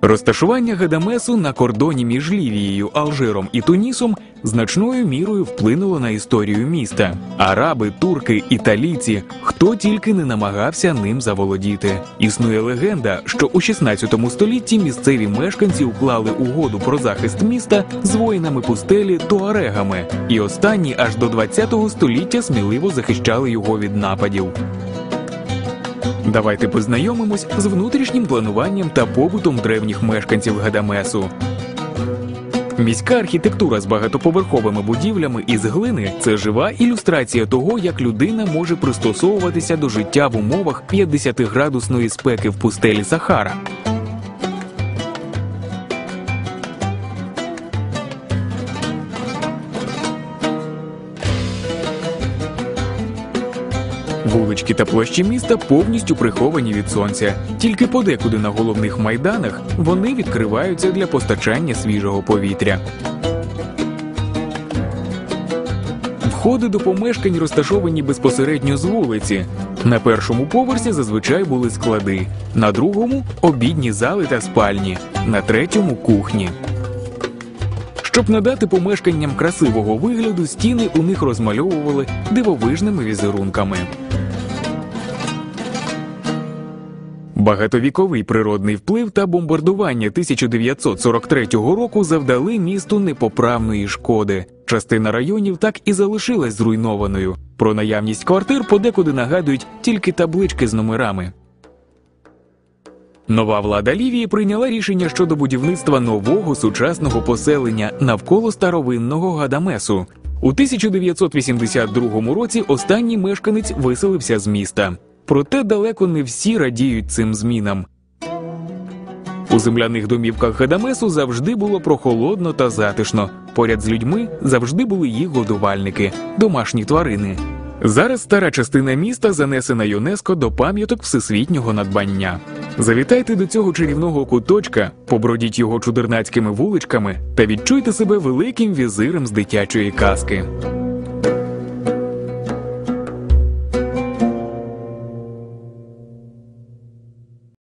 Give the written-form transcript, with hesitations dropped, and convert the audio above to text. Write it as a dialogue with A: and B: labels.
A: Розташування Гадамесу на кордоні між Лівією, Алжиром і Тунісом значною мірою вплинуло на історію міста. Араби, турки, італійці – хто тільки не намагався ним заволодіти. Існує легенда, що у 16 столітті місцеві мешканці уклали угоду про захист міста з воїнами пустелі туарегами, і останні аж до 20 століття сміливо захищали його від нападів. Давайте познайомимось з внутрішнім плануванням та побутом древніх мешканців Гадамесу. Міська архітектура з багатоповерховими будівлями із глини – це жива ілюстрація того, як людина може пристосовуватися до життя в умовах 50-градусної спеки в пустелі Сахара. Вулички та площі міста повністю приховані від сонця. Тільки подекуди на головних майданах вони відкриваються для постачання свіжого повітря. Входи до помешкань розташовані безпосередньо з вулиці. На першому поверсі зазвичай були склади, на другому – обідні зали та спальні, на третьому – кухні. Щоб надати помешканням красивого вигляду, стіни у них розмальовували дивовижними візерунками. Багатовіковий природний вплив та бомбардування 1943 року завдали місту непоправної шкоди. Частина районів так і залишилась зруйнованою. Про наявність квартир подекуди нагадують тільки таблички з номерами. Нова влада Лівії прийняла рішення щодо будівництва нового сучасного поселення навколо старовинного Гадамесу. У 1982 році останній мешканець виселився з міста. Проте далеко не всі радіють цим змінам. У земляних домівках Гадамесу завжди було прохолодно та затишно. Поряд з людьми завжди були їх годувальники – домашні тварини. Зараз стара частина міста занесена ЮНЕСКО до пам'яток всесвітнього надбання. Завітайте до цього чарівного куточка, побродіть його чудернацькими вуличками та відчуйте себе великим візирем з дитячої казки.